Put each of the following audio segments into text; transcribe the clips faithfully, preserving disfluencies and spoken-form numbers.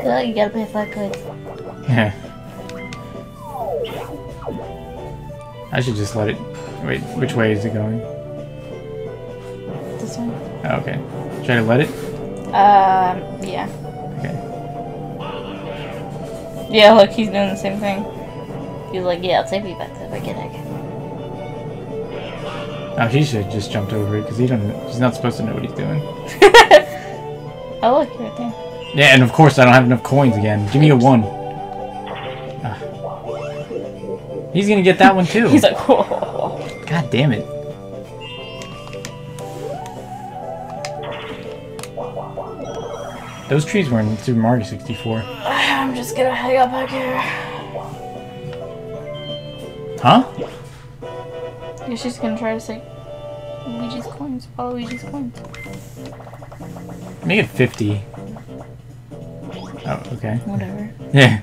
Oh, you gotta pay five coins. Yeah. I should just let it... Wait, which way is it going? This one? Oh, okay. Should I let it? Um, yeah. Okay. Yeah, look, he's doing the same thing. He's like, yeah, I'll take me back to the beginning. Oh, he should have just jumped over it, because he don't, he's not supposed to know what he's doing. Oh, look, you're right there. Yeah, and of course I don't have enough coins again. Give me a one. Ah. He's gonna get that one too. He's like, whoa. God damn it. Those trees were in Super Mario sixty-four. I'm just gonna hang up back here. Huh? Yeah, she's gonna try to say Luigi's coins. Follow Luigi's coins. Make it fifty. Oh, okay. Whatever. Yeah.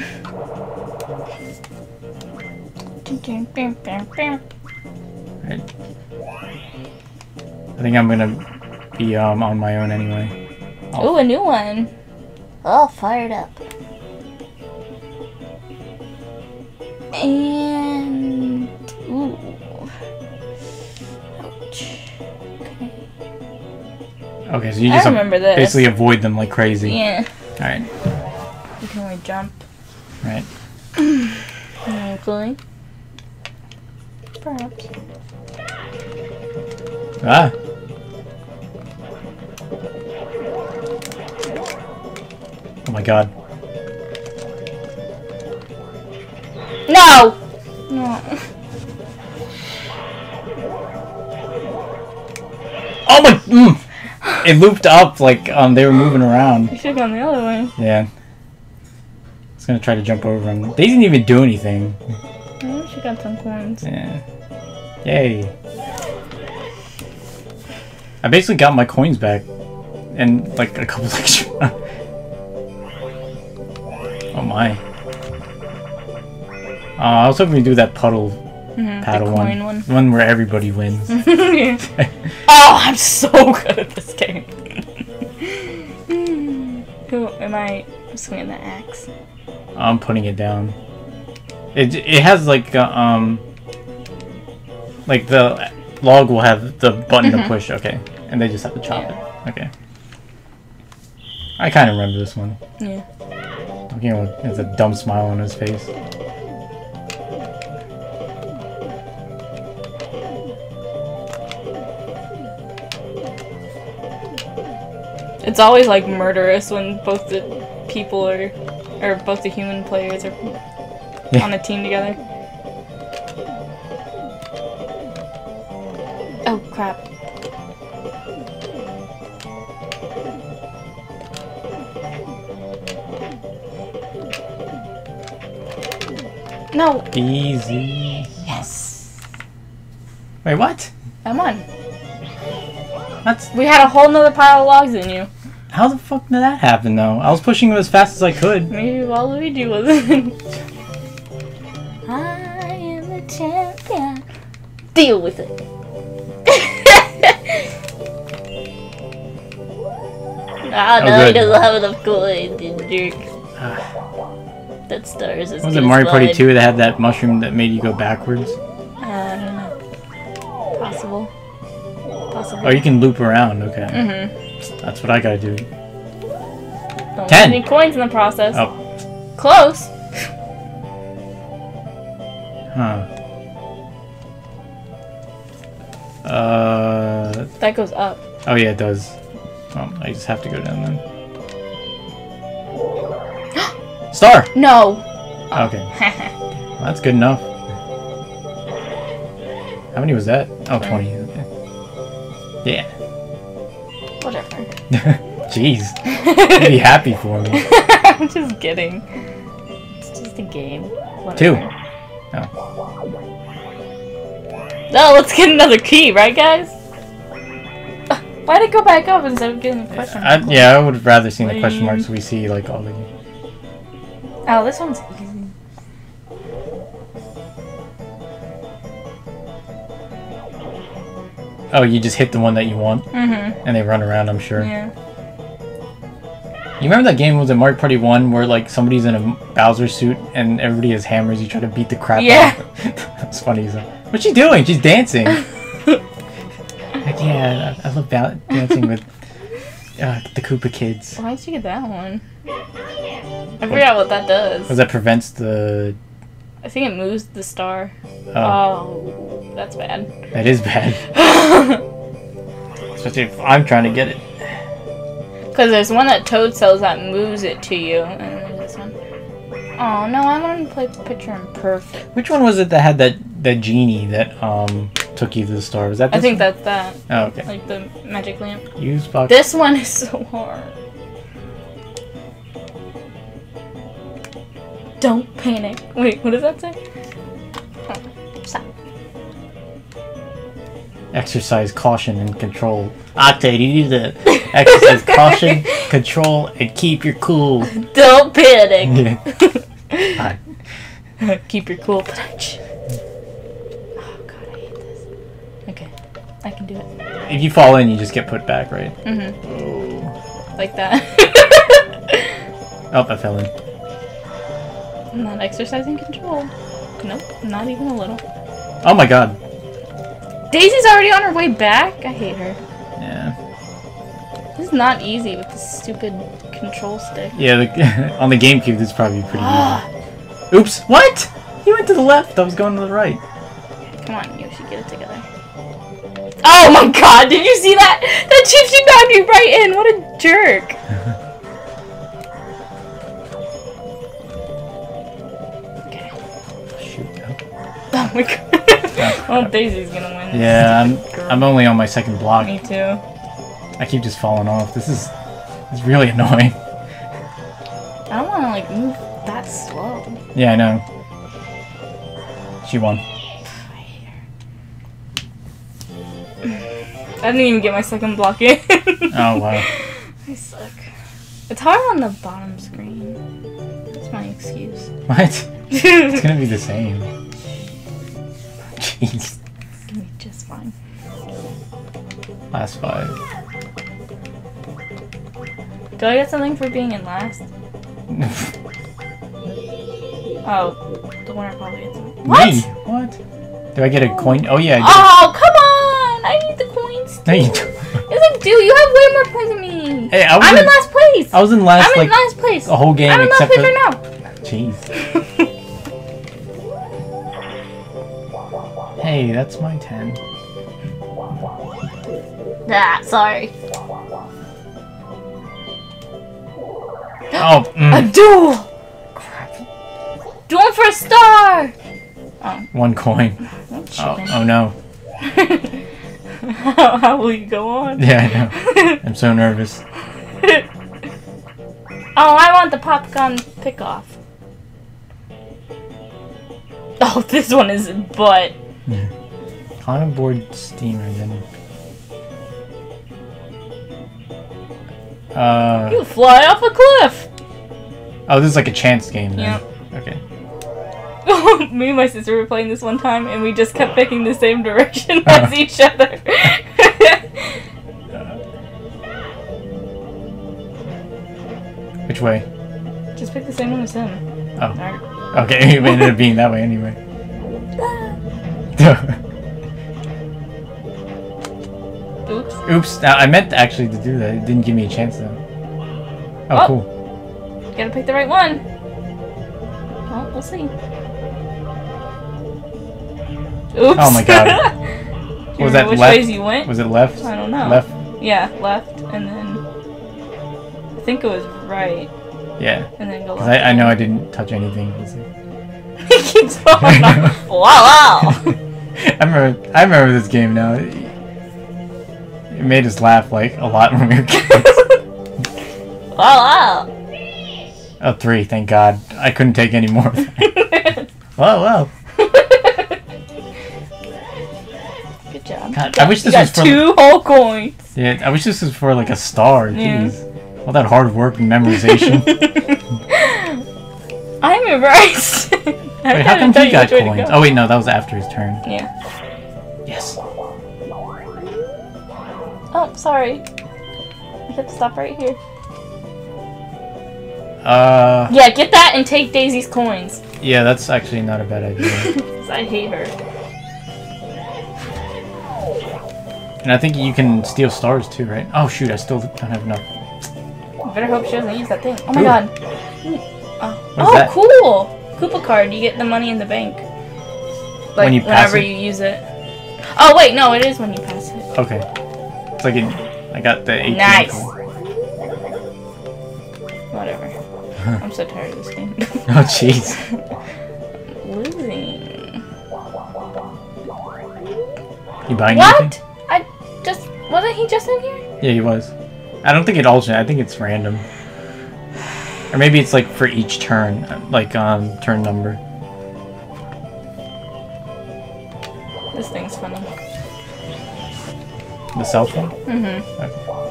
Right. I think I'm gonna be um on my own anyway. I'll Ooh, a new one. All fired up. And ooh. Ouch. Okay. Okay, so you I just remember this. basically avoid them like crazy. Yeah. Alright. You can only jump. Right. Hopefully. Perhaps. Ah. Oh my god. No! No. Oh my! Mm. It looped up like um they were moving around. You should have gone the other way. Yeah. I was gonna try to jump over them. They didn't even do anything. Oh, she got some coins. Yeah. Yay. I basically got my coins back. And like a couple extra. Oh my. Uh, I was hoping to do that puddle Mm-hmm, paddle the one. coin one. One where everybody wins. Oh, I'm so good at this game. Who am I swinging the axe? I'm putting it down. It it has like uh, um like the log will have the button Mm-hmm. to push. Okay, and they just have to chop Yeah. it. Okay. I kind of remember this one. Yeah. You know, there's a dumb smile on his face. It's always like murderous when both the people are, or both the human players are Yeah. on a team together. Oh crap. No. Easy. Yes. Wait, what? I'm on. That's We had a whole nother pile of logs in you. how the fuck did that happen though? I was pushing him as fast as I could. Maybe Waluigi wasn't. I am the champion. Deal with it. Ah, Oh, no, he good. doesn't have enough coins, you jerk. Ah. That stars is Was it Mario Party two that had that mushroom that made you go backwards? Uh, I don't know. Possible. Possible. Oh, you can loop around. Okay. Mm-hmm. That's what I gotta do. Don't Ten. lose any coins in the process. Oh. Close. Huh. Uh. That goes up. Oh yeah, it does. Well, I just have to go down then. Star! No. Okay. Well, that's good enough. How many was that? Oh, twenty. Okay. Yeah. Whatever. Jeez. You'd be happy for me. I'm just kidding. It's just a game. Whatever. Two. Oh. No, let's get another key, right, guys? Uh, why'd it go back up instead of getting a question I, mark? yeah, I would have rather seen the Lame. question marks so we see like all the. Oh, this one's easy. Oh, you just hit the one that you want, Mm-hmm. and they run around. I'm sure. Yeah. You remember that game was in Mario Party one where like somebody's in a Bowser suit and everybody has hammers, you try to beat the crap Yeah. out of them? That's funny. So. What's she doing? She's dancing. Like, yeah, I, I love ba- dancing with uh, the Koopa kids. Why did you get that one? I forgot what that does. Because that prevents the... I think it moves the star. Oh, Oh, that's bad. that is bad. Especially if I'm trying to get it. Because there's one that Toad sells that moves it to you, and then there's this one. Oh no, I wanted to play picture in perfect. Which one was it that had that, that genie that um took you to the star? Was that this I think one? that's that. Oh, okay. Like the magic lamp. Use box. This one is so hard. Don't panic. Wait, what does that say? Oh, stop. Exercise caution and control. Octane, you need to exercise caution, control, and keep your cool. Don't panic. Yeah. Keep your cool, bitch. Oh god, I hate this. Okay, I can do it. If you fall in, you just get put back, right? Mm-hmm. Oh. Like that. Oh, I fell in. I'm not exercising control. Nope, not even a little. Oh my god. Daisy's already on her way back? I hate her. Yeah. This is not easy with this stupid control stick. Yeah, the, on the GameCube, this is probably pretty Ah. easy. Oops, what? He went to the left, I was going to the right. Come on, Yoshi, get it together. Oh my god, did you see that? That Chief knocked you right in! What a jerk! Okay. Shoot. Oh my god. Well, Daisy's gonna win. Yeah, I'm, I'm only on my second block. Me too. I keep just falling off. This is, this is really annoying. I don't wanna like move that slow. Yeah, I know. She won. I didn't even get my second block in. Oh, wow. I suck. It's hard on the bottom screen. That's my excuse. What? It's gonna be the same. Jeez. It's gonna be just fine. Last five. Do I get something for being in last? Oh, the winner probably gets something. What? Me? What? Do I get a coin? Oh, yeah, I Oh, come on! I need the coins. do. No, you too. don't. Yes, I do. You have way more points than me. Hey, I was I'm in, in last place. I was in last, I'm like, in last place. the whole game I'm in last except place for... right now. Jeez. Hey, that's my ten. Ah, sorry. Oh, A mm, duel! Crap. Duel for a star! Oh, one coin. I'm Oh, cheating. oh no. how, how will you go on? Yeah, I know. I'm so nervous. Oh, I want the popcorn pick-off. Oh, this one is butt. Climb aboard steamer, then. Uh. You fly off a cliff! Oh, this is like a chance game then. Yep. Okay. Me and my sister were playing this one time, and we just kept picking the same direction as each other. Which way? Just pick the same one as him. Oh. Alright. Okay, it ended up being that way anyway. Oops. Oops, now, I meant actually to do that. It didn't give me a chance though. Oh, Oh. cool. Gotta pick the right one. Well, we'll see. Oops. Oh my god. Do you Was remember that which left? ways you went? Was it left? I don't know. Left? Yeah, left, and then I think it was right, Yeah. and then go left. 'Cause I, I know I didn't touch anything. He keeps falling off. Wow, wow. I remember. I remember this game now. It, it made us laugh like a lot when we were kids. Wow, wow. Oh, three. Thank God. I couldn't take any more. Of that. Wow, wow. Good job. God, I wish You this was got for. two whole coins. Yeah, I wish this was for like a star. Yeah. Jeez. All that hard work and memorization. I memorized. I Wait, how gotta come tell he you got which way to coins? go. Oh wait, no, that was after his turn. Yeah. Yes. Oh, sorry. I have to stop right here. Uh. Yeah, get that and take Daisy's coins. Yeah, that's actually not a bad idea. 'Cause I hate her. And I think you can steal stars too, right? Oh shoot, I still don't have enough. I better hope she doesn't use that thing. Oh my Ooh. god. Oh, What is oh that? cool! Koopa card, you get the money in the bank. Like, When you pass whenever it? you use it. Oh wait, no, it is when you pass it. Okay. It's like in, I got the eighteen. Nice. code. Whatever. I'm so tired of this game. Oh jeez. Losing. You buying What? anything? I just... Wasn't he just in here? Yeah, he was. I don't think it alternates. I think it's random. Or maybe it's like for each turn, like um turn number. This thing's funny. The cell phone? Mm-hmm. Okay.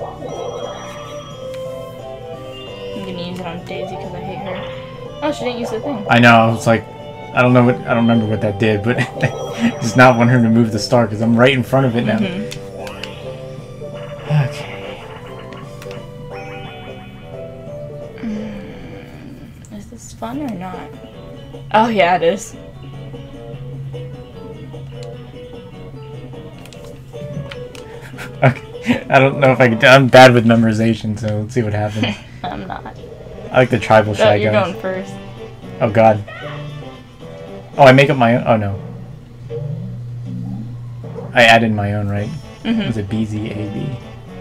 I'm gonna use it on Daisy because I hate her. Oh, she didn't use the thing. I know. I was like, I don't know what I don't remember what that did, but just not want her to move the star because I'm right in front of it now. Mm-hmm. Okay. Mm, is this fun or not? Oh yeah, it is. Okay. I don't know if I can. I'm bad with memorization, so let's see what happens. I'm not. I like the tribal No, shy you're guys. going first. Oh god. Oh, I make up my own. Oh no. I added my own, right? Mm-hmm. Was it B Z A B?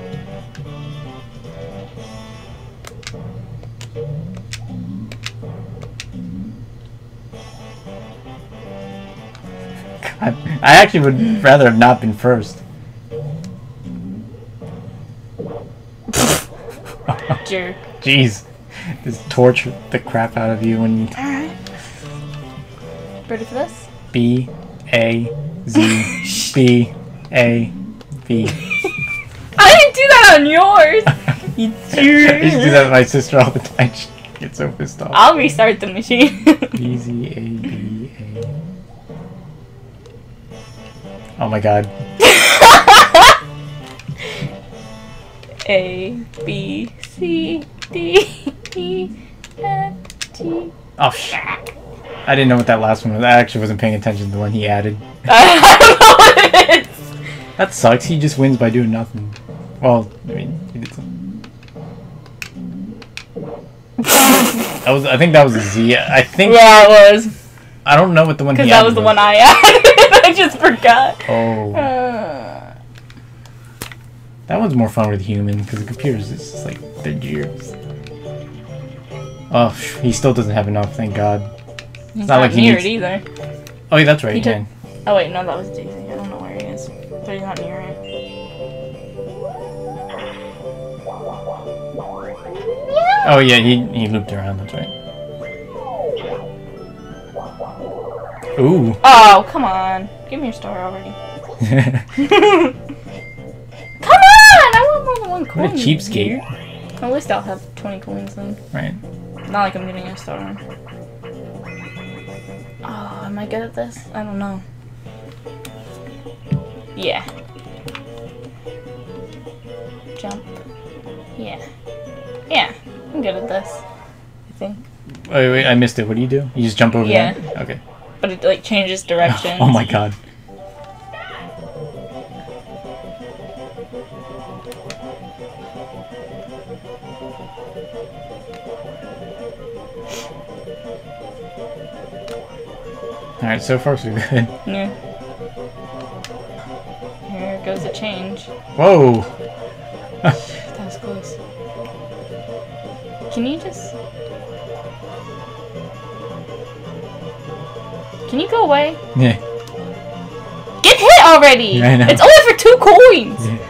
God, I actually would rather have not been first. Jerk. Jeez. Just torture the crap out of you when you... Alright. Ready for this? B A Z B A B. I didn't do that on yours! You I used to do that with my sister all the time. She gets so pissed off. I'll restart the machine. B Z A B A. Oh my god. A, B, C, D, E, F, G. Oh sh! I didn't know what that last one was. I actually wasn't paying attention to the one he added. I don't know what it is! That sucks. He just wins by doing nothing. Well, I mean, he did something. That was. I think that was a Z. I think. Yeah, it was. I don't know what the one he Because added that was the one I added. I just forgot. Oh. Uh, That one's more fun with human because the computers is just like they're jerks. Oh, phew, he still doesn't have enough. Thank God. he's not not like he near needs- it either. Oh, yeah, that's right. He took- Yeah. Oh wait, no, that was Daisy. I don't know where he is. But he's not near it. Oh yeah, he he looped around. That's right. Ooh. Oh, come on. Give me your star already. Come on! I want more than one coin. What a cheapskate. At least I'll have twenty coins then. Right. Not like I'm getting a star. Oh, am I good at this? I don't know. Yeah. Jump. Yeah. Yeah. I'm good at this. I think. Wait, wait, I missed it. What do you do? You just jump over Yeah. there? Okay. But it like changes direction. Oh my god. Alright, so far so good. Yeah. Here goes a change. Whoa! That was close. Can you just... Can you go away? Yeah. Get hit already! Yeah, I know. It's only for two coins! Yeah.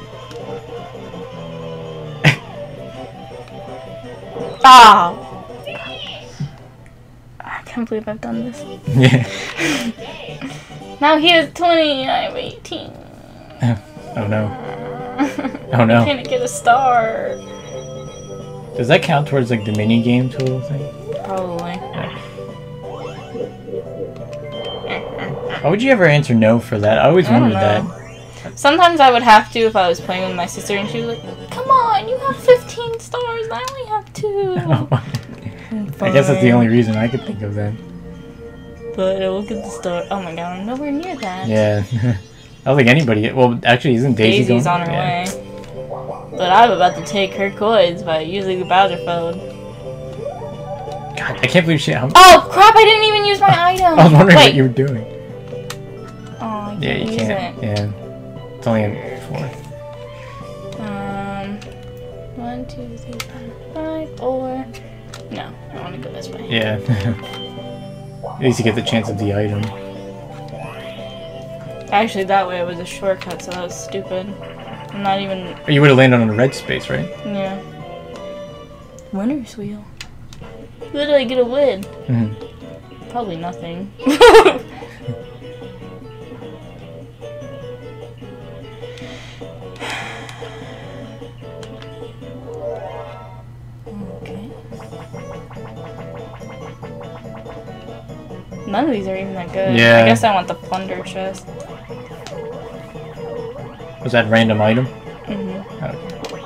Ah! I can't believe I've done this. Yeah. Now he has twenty, I'm eighteen. Oh no. Oh no. Can it get a star? Does that count towards like the mini game tool thing? Probably. Why would you ever answer no for that? I always I don't wondered that. know. Sometimes I would have to if I was playing with my sister and she was like, come on, you have fifteen stars and I only have two. I guess that's the only reason I could think of then. But look at the store. Oh my god, I'm nowhere near that. Yeah. I don't think anybody... Well, actually, isn't Daisy Daisy's going? on her Yeah. way. But I'm about to take her coins by using the Bowser phone. God, I can't believe she... How... Oh crap, I didn't even use my item! I was wondering Wait. what you were doing. Oh, I can't Yeah, you use can't. it. Yeah. It's only in four. Um, one, two, three, four, five, four. No, I want to go this way. Yeah. At least you get the chance of the item. Actually, that way it was a shortcut, so that was stupid. I'm not even... Or you would have landed on a red space, right? Yeah. Winner's wheel. What did I get a win? Mm-hmm. Probably nothing. Okay. None of these are even that good. Yeah. I guess I want the plunder chest. Was that random item? Mm-hmm. Okay.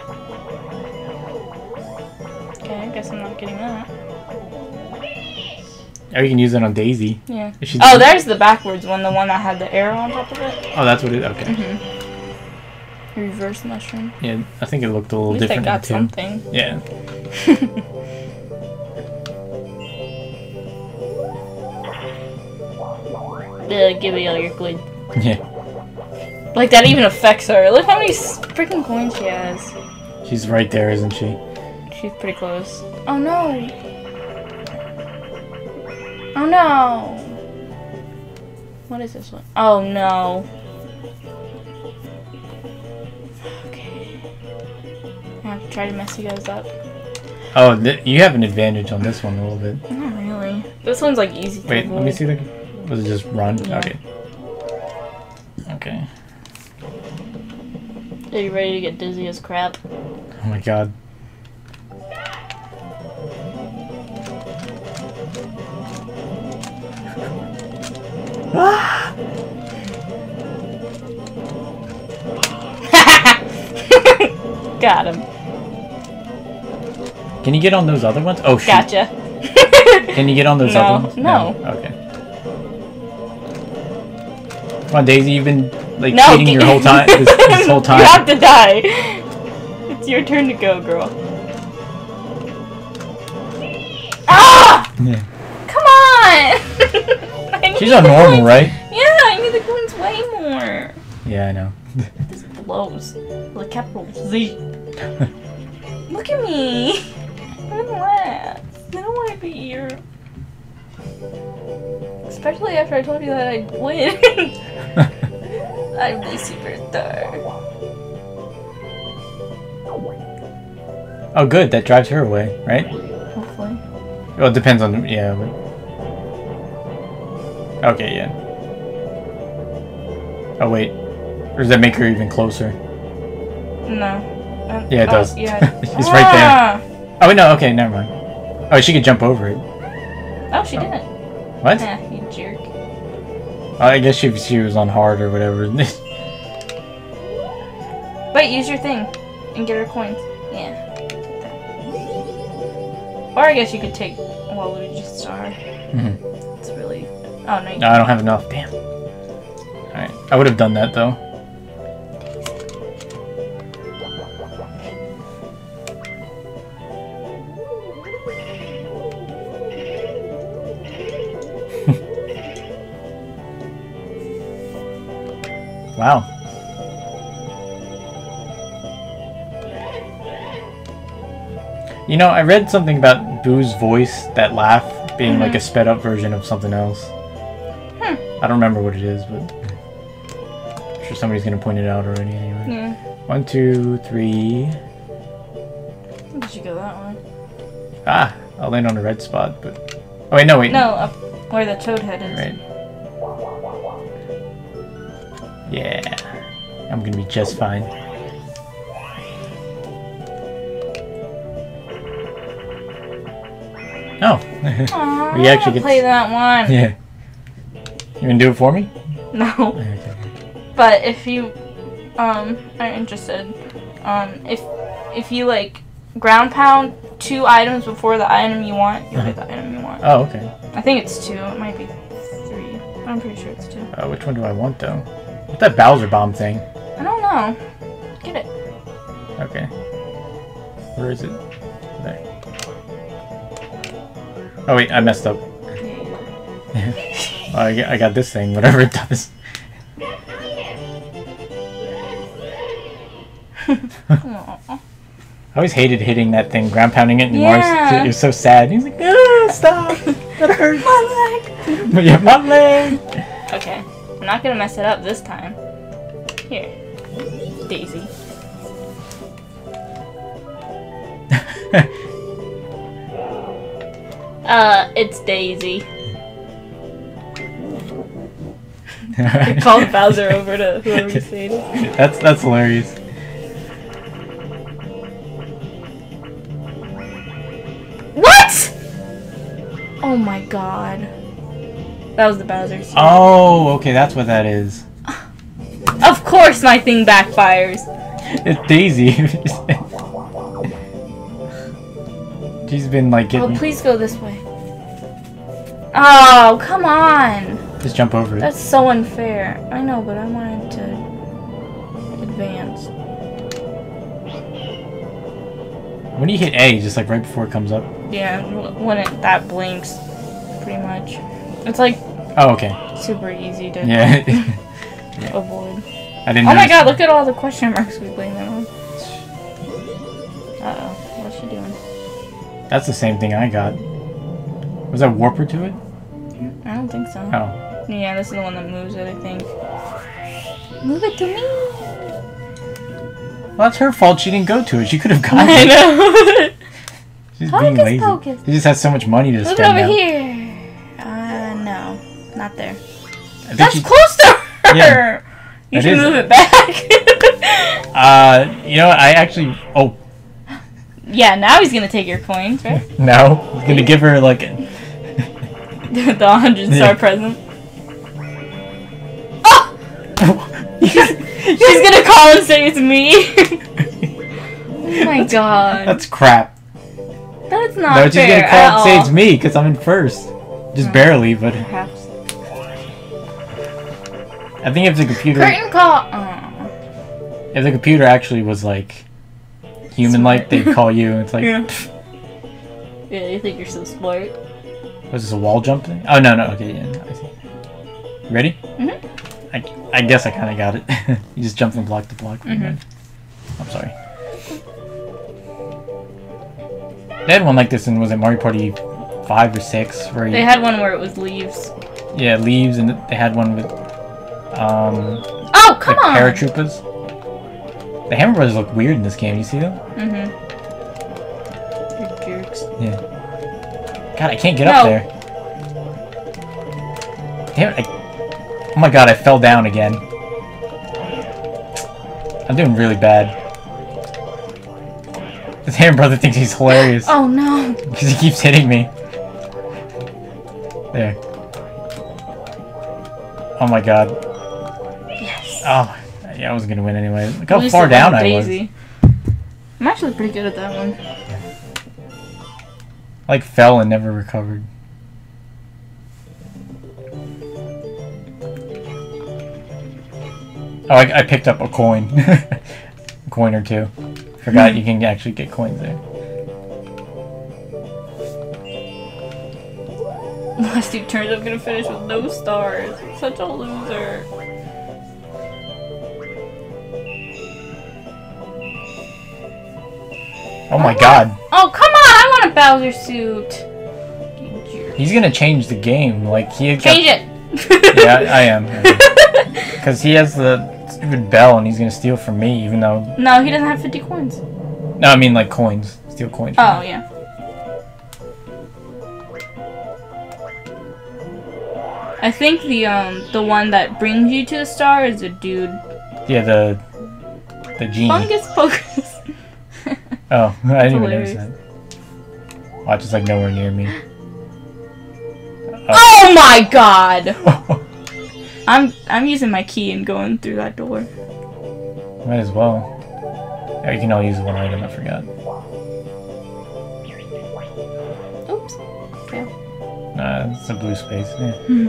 Okay, I guess I'm not getting that. Oh, you can use it on Daisy. Yeah. If she Oh, doesn't- there's the backwards one, the one that had the arrow on top of it. Oh, that's what it... Okay. Mm-hmm. Reverse mushroom. Yeah, I think it looked a little At least I different got too. something. Yeah. Yeah, give me all your coins. Yeah. Like, that even affects her. Look how many freaking coins she has. She's right there, isn't she? She's pretty close. Oh no! Oh no! What is this one? Oh no. Okay. I have to try to mess you guys up. Oh, th you have an advantage on this one a little bit. Not really. This one's like easy to Wait, let me avoid. see the... Was it just run? Yeah. Okay. Okay. Are you ready to get dizzy as crap? Oh my god. Ah! Got him. Can you get on those other ones? Oh shoot. Gotcha. Can you get on those No, other ones? no. Okay. Come on, Daisy, you've been like No, cheating your whole time. This, this whole time. You have to die. It's your turn to go, girl. Ah! Yeah. Come on! I need She's on the normal, coins. right? Yeah, I need the coins way more. Yeah, I know. This blows. With a capital Z. Look at me. I'm last. I don't want to be here. Especially after I told you that I'd win. I'm the superstar. Oh, good. That drives her away, right? Hopefully. Well, it depends on... Yeah. But... Okay, yeah. Oh, wait. Or does that make her even closer? No. Uh, Yeah, it oh, does. Yeah. She's right there. Ah! Oh, wait, no. Okay, never mind. Oh, she could jump over it. Oh, she didn't. What? Eh, you jerk. Oh, I guess she, she was on hard or whatever. Wait, use your thing and get her coins. Yeah. Or I guess you could take Waluigi's star. Mhm. It's really... Oh, no, you No, I don't have enough. Damn. Alright. I would have done that, though. Wow. You know, I read something about Boo's voice, that laugh, being Mhm. like a sped up version of something else. Hmm. I don't remember what it is, but I'm sure somebody's gonna point it out already anyway. Yeah. One, two, three. You should go that way. Ah, I'll land on a red spot, but... Oh wait, no, wait. No, up where the toad head is. Right. Yeah. I'm gonna be just fine. Oh. Aww, We actually I get- play that one. Yeah. You gonna do it for me? No. Okay. But if you um are interested, um if if you like ground pound two items before the item you want, you'll get the item you want. Oh, okay. I think it's two. It might be three. But I'm pretty sure it's two. Uh, which one do I want, though? What's that Bowser Bomb thing? I don't know. Get it. Okay. Where is it? There. Oh, wait, I messed up. Oh, I, got, I got this thing, whatever it does. I always hated hitting that thing, ground pounding it, and Yeah. Mars, it was so sad. He's like, ah, stop! That hurts! My leg! But yeah, my leg! Okay. I'm not gonna mess it up this time. Here. Daisy. uh, it's Daisy. I called Bowser over to whoever you say it is. That's, that's hilarious. What?! Oh my god. That was the Bowser suit. Oh, okay, that's what that is. Of course my thing backfires. It's Daisy. She's been like getting. Oh, please go this way. Oh, come on. Just jump over it. That's so unfair. I know, but I wanted to advance. When you hit A, just like right before it comes up. Yeah, when it that blinks, pretty much. It's like Oh, okay. super easy to Yeah. avoid. I didn't. Oh my notice- god, look at all the question marks we blame it on. Uh oh, what's she doing? That's the same thing I got. Was that Warper to it? I don't think so. Oh. Yeah, this is the one that moves it, I think. Move it to me! Well, that's her fault. She didn't go to it. She could have gone. I know! She's being Hocus lazy. pocus. She just has so much money to Move spend it over now. here! Uh, no. Not there. I think That's she- close to her! Yeah. You It should is. move it back. Uh, you know, I actually. Oh Yeah, now he's gonna take your coins, right? no, I'm gonna give her like. A... The one hundred star Yeah. present. Oh! She's She's gonna call and say it's me! Oh my god. That's crap. That's not No, she's fair gonna at call and all. say it's me because I'm in first. Just Oh. barely, but Perhaps. I think if the computer, Curtain call! Oh. if the computer actually was like human-like, Smart. they'd call you. And it's like, Yeah. Yeah, you think you're so smart. was this a wall jump thing? Oh no, no, okay, yeah, no, I see. Ready? Mhm. I, I guess I kind of got it. You just jump from block to block. Mhm. I'm sorry. They had one like this in, was it Mario Party five or six? Where you, They had one where it was leaves. yeah, leaves, and they had one with um Oh, come like on! paratroopers. The Hammer Brothers look weird in this game. You see them? Mm-hmm. You're jerks. Yeah. God, I can't get up No. there. Damn it! I, oh my God, I fell down again. I'm doing really bad. This Hammer Brother thinks he's hilarious Oh no! because he keeps hitting me. There. Oh my God. Yes. Oh, yeah, I wasn't gonna win anyway. Look how At least far it down wasn't I was. Daisy. I'm actually pretty good at that one. I like fell and never recovered. Oh, I, I picked up a coin. A coin or two. Forgot you can actually get coins there. Last two turns, I'm gonna finish with no stars. Such a loser. Oh my I God. want- Oh, come on! I want a Bowser suit. You jerk. He's gonna change the game. Like, he had got- Change it! Yeah, I, I am. Because he has the stupid bell and he's gonna steal from me, even though... No, he doesn't have fifty coins. No, I mean, like, coins. Steal coins from Oh, me. yeah. I think the um the one that brings you to the star is a dude. Yeah, the... The genie. Fungus Pocus. Oh, I didn't even hilarious. notice that. Watch, it's like nowhere near me. Oh my god! I'm I'm using my key and going through that door. Might as well. Oh, you can only use one item, I forgot. Uh, it's a blue space. Yeah. Hmm.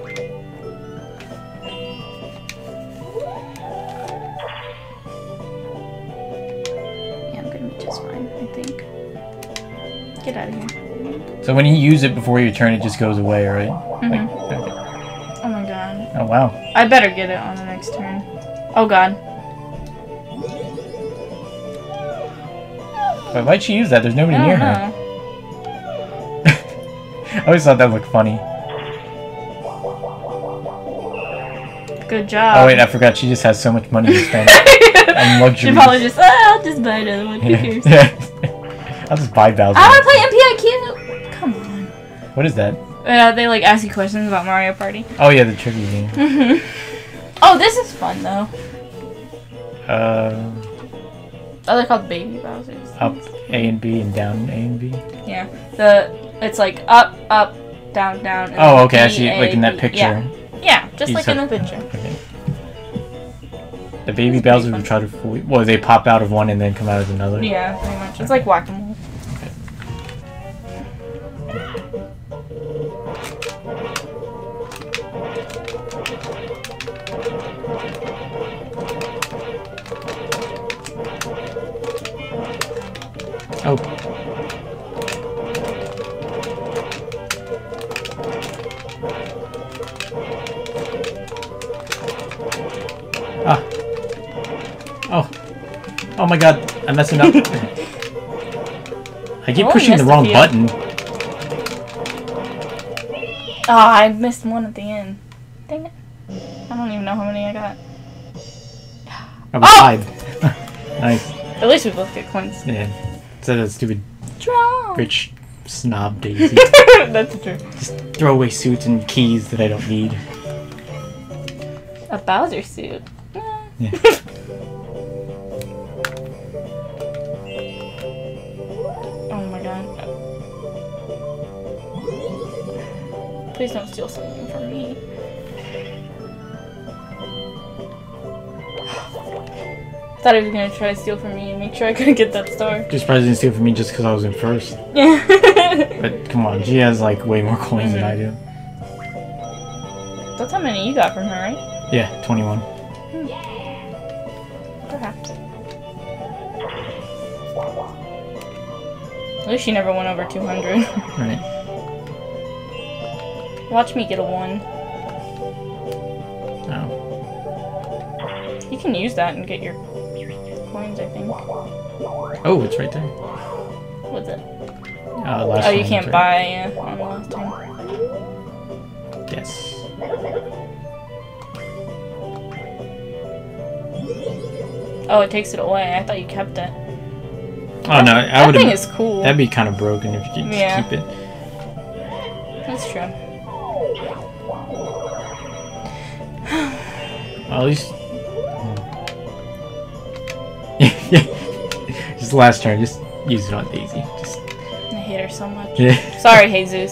Yeah, I'm gonna be just fine, I think. Get out of here. So when you use it before your turn, it just goes away, right? Mm-hmm. Like, Oh my god. oh wow. I better get it on the next turn. Oh god. But why'd she use that? There's nobody I near don't her. know. I always thought that looked funny. Good job. Oh wait, I forgot. She just has so much money to spend on luxury. She probably just, ah, I'll just buy another one. Who Yeah. cares? Yeah. I'll just buy Bowser. I want to play M P I Q. Come on. What is that? Uh, they like ask you questions about Mario Party. Oh yeah, the trivia game. Mhm. Oh, this is fun though. Uh, Oh, they're called Baby Bowsers. up A and B and down A and B. Yeah. The it's like up, up, down, down. And Oh, then okay. I B, see. A, Like in that B. picture. Yeah. Yeah, just You like said- in the picture. Okay. The baby Bowser would try to fool. Well, they pop out of one and then come out of another. Yeah, pretty much. It's like whack-a-mole. Oh. Ah. Oh. Oh my god, I'm messing up. I keep only pushing the missed a wrong few. button. Oh, I missed one at the end. Dang it. I don't even know how many I got. I Oh! was five. Nice. At least we both get coins. Yeah. Instead of that stupid Draw. rich snob Daisy. That's true. Just throw away suits and keys that I don't need. A Bowser suit. Eh. Yeah. Oh my god. Please don't steal something from me. Thought he was gonna try to steal from me and make sure I couldn't get that star. Just probably didn't steal from me just because I was in first. Yeah. But come on, she has like way more coins than I do. That's how many you got from her, right? Yeah, twenty-one. Perhaps. At least she never went over two hundred. Right. Watch me get a one. Oh. You can use that and get your coins, I think. Oh, it's right there. What's it? Uh, last Oh, you one can't was right. buy uh, on the last time. Yes. Oh, it takes it away. I thought you kept it. Oh no, I That would thing have. is cool. That'd be kind of broken if you could just Yeah. keep it. That's true. Well, at least. Yeah. Just last turn, just use it on Daisy. Just. I hate her so much. Yeah. Sorry, Jesus.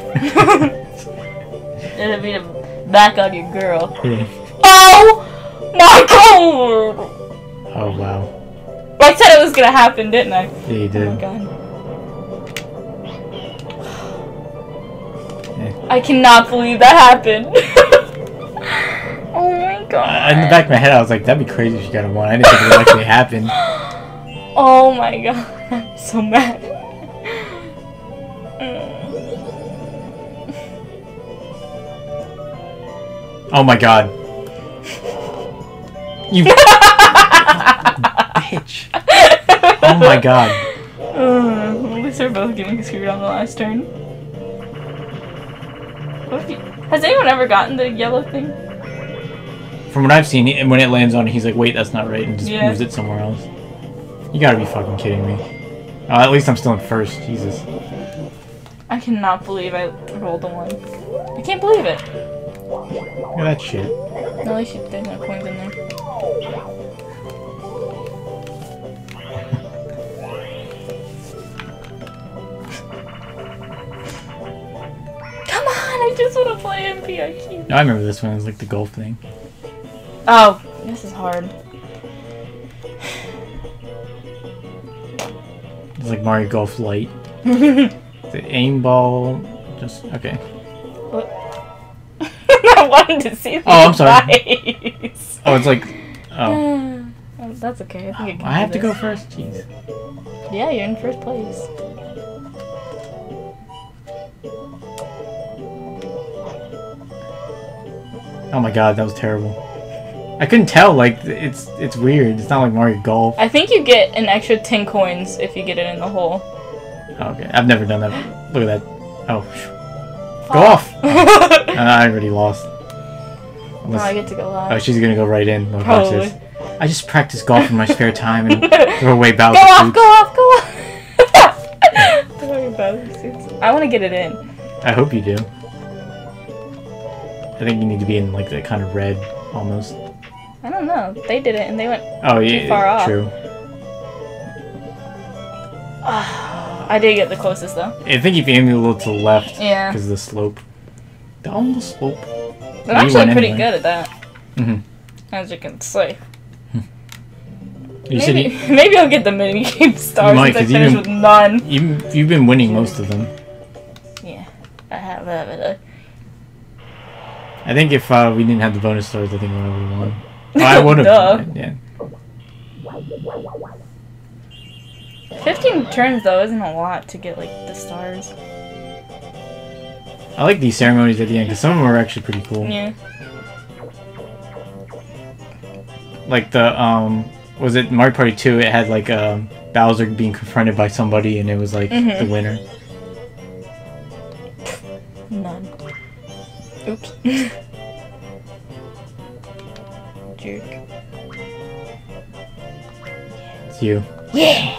Didn't mean to back on your girl. Yeah. Oh my god! Oh wow. I said it was gonna happen, didn't I? Yeah, you did. Oh my god. Yeah. I cannot believe that happened. Oh my god. Uh, in the back of my head, I was like, that'd be crazy if she got a one. I didn't think it would actually happen. Oh my god. I'm so mad. Oh my god. You bitch. Oh my god. Uh, at least we're both getting screwed on the last turn. What if you, has anyone ever gotten the yellow thing? From what I've seen, and when it lands on it, he's like, wait, that's not right, and just Yeah. moves it somewhere else. You gotta be fucking kidding me. Uh, at least I'm still in first. Jesus. I cannot believe I rolled a one. I can't believe it. Look at that shit. At least you- there's no coins in there. Come on, I just want to play M P I Q. No, I remember this one. It was like the golf thing. Oh, this is hard. It's like Mario Golf Light. The aim ball. Just okay. wanted to see the Oh, I'm sorry. advice. Oh, it's like... Oh. Oh, that's okay. I think I can I have do to go this. first? Jeez. Yeah, you're in first place. Oh my god, that was terrible. I couldn't tell, like, it's it's weird. It's not like Mario Golf. I think you get an extra ten coins if you get it in the hole. Oh, okay, I've never done that. Look at that. Oh, phew. Go off! Oh, I already lost. Oh, I get to go Oh, last. she's gonna go right in. Look, watch Probably. this. I just practice golf in my spare time and throw away Go Bowser off, suits. go off, go off! Throw away Bowser suits. I want to get it in. I hope you do. I think you need to be in like the kind of red, almost. I don't know. They did it and they went Oh too yeah, far off. true. I did get the closest though. I think if you aim a little to the left, Yeah. because of the slope. Down the slope. I'm You actually went pretty anyway. good at that, Mm-hmm. as you can see. You said Maybe, you, maybe I'll get the minigame stars might, since I 'cause you finished didn't- with none. you you've been winning most of them. Yeah, I have. I have it. I think if uh, we didn't have the bonus stars, I think we would have won. Oh, I would Duh. have. Yeah. Fifteen turns though isn't a lot to get like the stars. I like these ceremonies at the end because some of them are actually pretty cool. Yeah. Like the um, was it Mario Party two? It had like um Bowser being confronted by somebody, and it was like Mhm. the winner. None. Oops. Jerk. It's you. Yeah.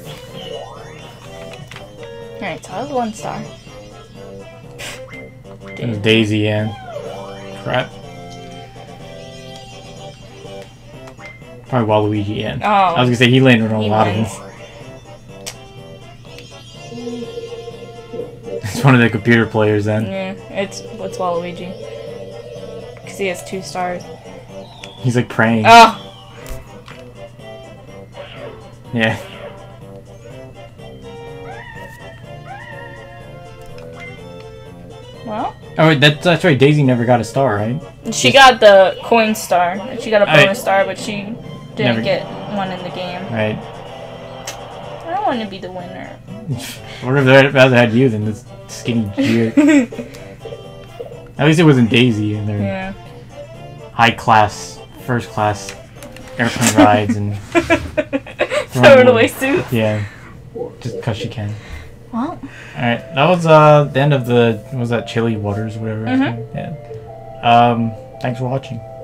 Alright, so I have one star. It was Daisy, yeah. Crap. Probably Waluigi, yeah. Oh. I was gonna say he landed on a He lot wins. of them. It's one of the computer players then. Yeah, it's it's Waluigi. Because he has two stars. He's like praying. Oh! Yeah. Well, Oh, wait, that, that's right. Daisy never got a star, right? she got the coin star. and She got a I- bonus star, but she didn't Never- get one in the game. Right. I don't want to be the winner. What if they rather had you than this skinny jerk? At least it wasn't Daisy and their Yeah. high class, first class airplane rides and Throwing away suit. yeah, just because she can. Well, Alright, that was uh the end of the, what was that, Chili Waters or whatever? Mhm. Yeah. Um, thanks for watching.